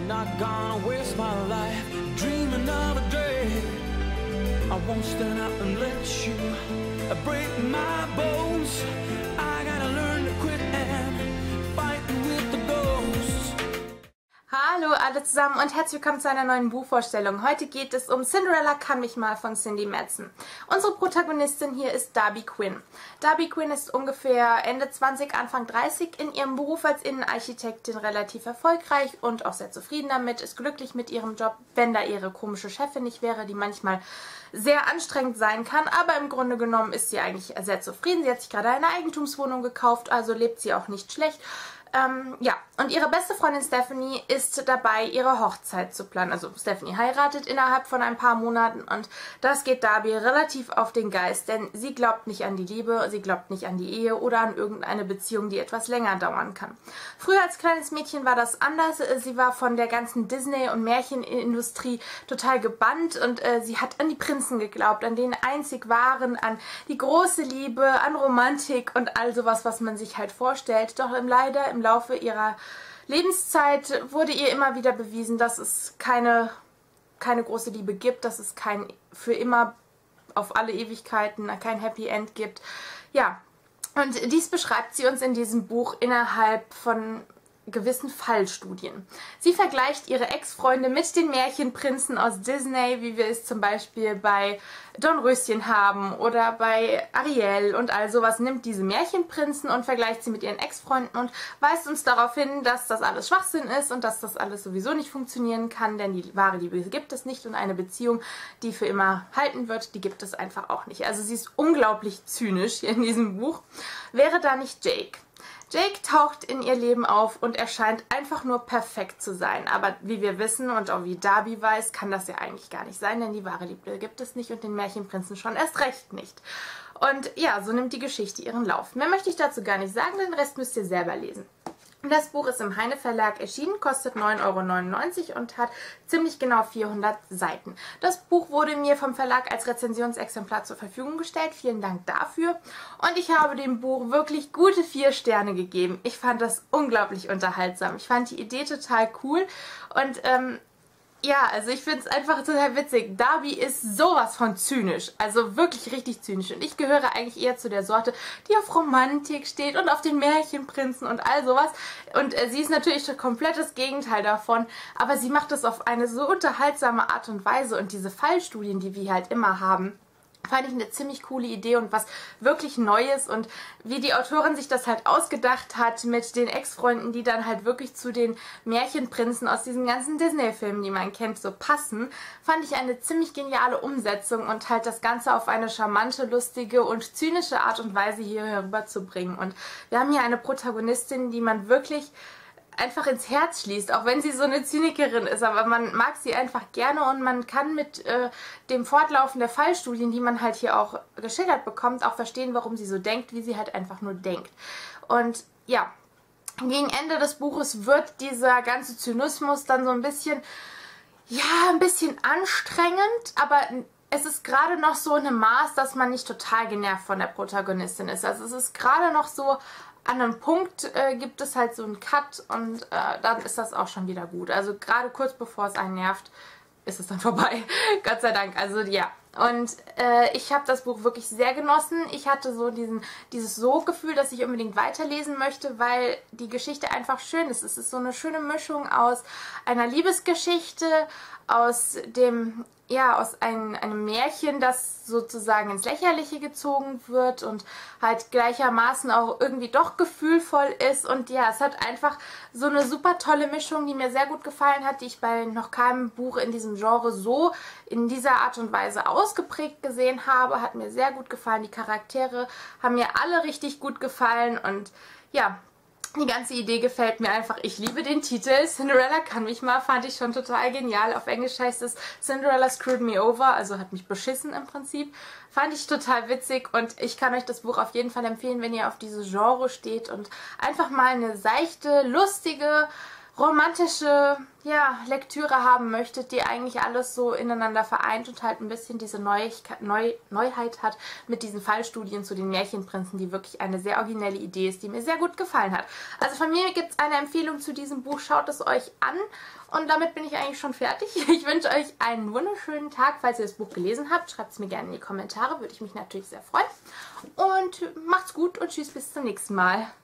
not gonna waste my life dreaming of a day. I won't stand up and let you break my bones. I gotta learn to quit and fight with the ghosts. Hallo alle zusammen und herzlich willkommen zu einer neuen Buchvorstellung. Heute geht es um Cinderella kann mich mal von Cindy Madsen. Unsere Protagonistin hier ist Darby Quinn. Darby Quinn ist ungefähr Ende 20, Anfang 30, in ihrem Beruf als Innenarchitektin relativ erfolgreich und auch sehr zufrieden damit, ist glücklich mit ihrem Job, wenn da ihre komische Chefin nicht wäre, die manchmal sehr anstrengend sein kann, aber im Grunde genommen ist sie eigentlich sehr zufrieden. Sie hat sich gerade eine Eigentumswohnung gekauft, also lebt sie auch nicht schlecht. Ja, und ihre beste Freundin Stephanie ist dabei, ihre Hochzeit zu planen. Also Stephanie heiratet innerhalb von ein paar Monaten und das geht Darby relativ auf den Geist, denn sie glaubt nicht an die Liebe, sie glaubt nicht an die Ehe oder an irgendeine Beziehung, die etwas länger dauern kann. Früher als kleines Mädchen war das anders. Sie war von der ganzen Disney- und Märchenindustrie total gebannt und sie hat an die Prinzen geglaubt, an den einzig wahren, an die große Liebe, an Romantik und all sowas, was man sich halt vorstellt. Doch leider im Laufe ihrer Lebenszeit wurde ihr immer wieder bewiesen, dass es keine große Liebe gibt, dass es kein für immer auf alle Ewigkeiten kein Happy End gibt. Ja, und dies beschreibt sie uns in diesem Buch innerhalb von gewissen Fallstudien. Sie vergleicht ihre Ex-Freunde mit den Märchenprinzen aus Disney, wie wir es zum Beispiel bei Dornröschen haben oder bei Ariel und all sowas, nimmt diese Märchenprinzen und vergleicht sie mit ihren Ex-Freunden und weist uns darauf hin, dass das alles Schwachsinn ist und dass das alles sowieso nicht funktionieren kann, denn die wahre Liebe gibt es nicht und eine Beziehung, die für immer halten wird, die gibt es einfach auch nicht. Also sie ist unglaublich zynisch hier in diesem Buch. Wäre da nicht Jake? Jake taucht in ihr Leben auf und er scheint einfach nur perfekt zu sein. Aber wie wir wissen und auch wie Darby weiß, kann das ja eigentlich gar nicht sein, denn die wahre Liebe gibt es nicht und den Märchenprinzen schon erst recht nicht. Und ja, so nimmt die Geschichte ihren Lauf. Mehr möchte ich dazu gar nicht sagen, den Rest müsst ihr selber lesen. Das Buch ist im Heine Verlag erschienen, kostet 9,99 € und hat ziemlich genau 400 Seiten. Das Buch wurde mir vom Verlag als Rezensionsexemplar zur Verfügung gestellt. Vielen Dank dafür. Und ich habe dem Buch wirklich gute 4 Sterne gegeben. Ich fand das unglaublich unterhaltsam. Ich fand die Idee total cool und ja, also ich finde es einfach total witzig. Darby ist sowas von zynisch, also wirklich richtig zynisch. Und ich gehöre eigentlich eher zu der Sorte, die auf Romantik steht und auf den Märchenprinzen und all sowas. Und sie ist natürlich das komplettes Gegenteil davon, aber sie macht es auf eine so unterhaltsame Art und Weise. Und diese Fallstudien, die wir halt immer haben, fand ich eine ziemlich coole Idee und was wirklich Neues und wie die Autorin sich das halt ausgedacht hat mit den Ex-Freunden, die dann halt wirklich zu den Märchenprinzen aus diesen ganzen Disney-Filmen, die man kennt, so passen, fand ich eine ziemlich geniale Umsetzung und halt das Ganze auf eine charmante, lustige und zynische Art und Weise hier herüberzubringen. Und wir haben hier eine Protagonistin, die man wirklich einfach ins Herz schließt, auch wenn sie so eine Zynikerin ist, aber man mag sie einfach gerne und man kann mit dem Fortlaufen der Fallstudien, die man halt hier auch geschildert bekommt, auch verstehen, warum sie so denkt, wie sie halt einfach nur denkt. Und ja, gegen Ende des Buches wird dieser ganze Zynismus dann so ein bisschen, ja, ein bisschen anstrengend, aber es ist gerade noch so in einem Maß, dass man nicht total genervt von der Protagonistin ist. Also es ist gerade noch so, an einem Punkt gibt es halt so einen Cut und dann ist das auch schon wieder gut. Also gerade kurz bevor es einen nervt, ist es dann vorbei. Gott sei Dank. Also ja. Und ich habe das Buch wirklich sehr genossen. Ich hatte so dieses Soggefühl, dass ich unbedingt weiterlesen möchte, weil die Geschichte einfach schön ist. Es ist so eine schöne Mischung aus einer Liebesgeschichte, aus dem, ja, aus einem Märchen, das sozusagen ins Lächerliche gezogen wird und halt gleichermaßen auch irgendwie doch gefühlvoll ist. Und ja, es hat einfach so eine super tolle Mischung, die mir sehr gut gefallen hat, die ich bei noch keinem Buch in diesem Genre so in dieser Art und Weise ausgeprägt gesehen habe. Hat mir sehr gut gefallen. Die Charaktere haben mir alle richtig gut gefallen und ja, die ganze Idee gefällt mir einfach. Ich liebe den Titel. Cinderella kann mich mal, fand ich schon total genial. Auf Englisch heißt es Cinderella screwed me over, also hat mich beschissen im Prinzip. Fand ich total witzig und ich kann euch das Buch auf jeden Fall empfehlen, wenn ihr auf diese Genre steht und einfach mal eine seichte, lustige, romantische Lektüre haben möchtet, die eigentlich alles so ineinander vereint und halt ein bisschen diese Neuheit hat mit diesen Fallstudien zu den Märchenprinzen, die wirklich eine sehr originelle Idee ist, die mir sehr gut gefallen hat. Also von mir gibt es eine Empfehlung zu diesem Buch, schaut es euch an und damit bin ich eigentlich schon fertig. Ich wünsche euch einen wunderschönen Tag, falls ihr das Buch gelesen habt. Schreibt es mir gerne in die Kommentare, würde ich mich natürlich sehr freuen. Und macht's gut und tschüss, bis zum nächsten Mal.